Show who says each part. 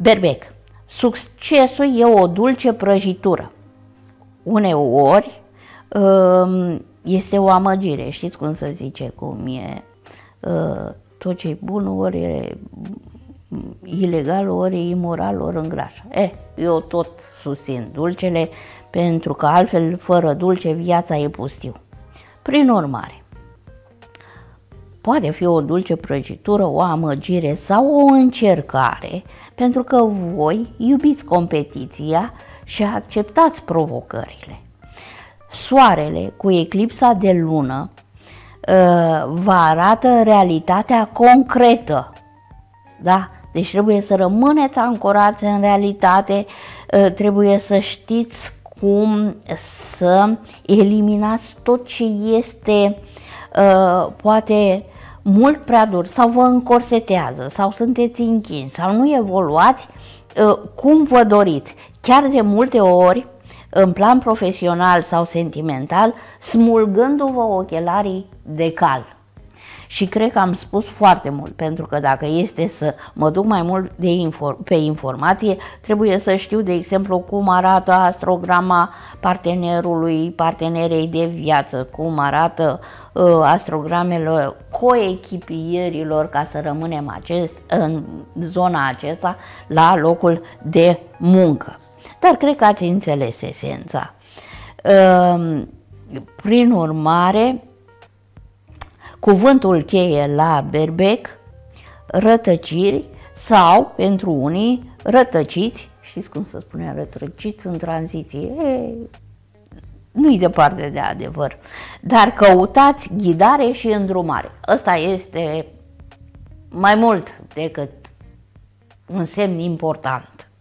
Speaker 1: Berbec. Succesul e o dulce prăjitură. Uneori este o amăgire, știți cum se zice, cum e tot ce e bun, ori e ilegal, ori e imoral, ori îngrașă. Eu tot susțin dulcele, pentru că altfel, fără dulce, viața e pustiu. Prin urmare, poate fi o dulce prăjitură, o amăgire sau o încercare, pentru că voi iubiți competiția și acceptați provocările. Soarele cu eclipsa de lună vă arată realitatea concretă, da? Deci trebuie să rămâneți ancorați în realitate, trebuie să știți cum să eliminați tot ce este poate mult prea dur sau vă încorsetează sau sunteți închini sau nu evoluați cum vă doriți. Chiar de multe ori, în plan profesional sau sentimental, smulgându-vă ochelarii de cal. Și cred că am spus foarte mult, pentru că dacă este să mă duc mai mult pe informație, trebuie să știu, de exemplu, cum arată astrograma partenerului, partenerei de viață, cum arată astrogramele coechipierilor, ca să rămânem în zona acesta la locul de muncă. Dar cred că ați înțeles esența. Prin urmare, cuvântul cheie la berbec, rătăciri sau, pentru unii, rătăciți, știți cum se spune, rătăciți în tranziție, nu-i departe de adevăr, dar căutați ghidare și îndrumare. Ăsta este mai mult decât un semn important.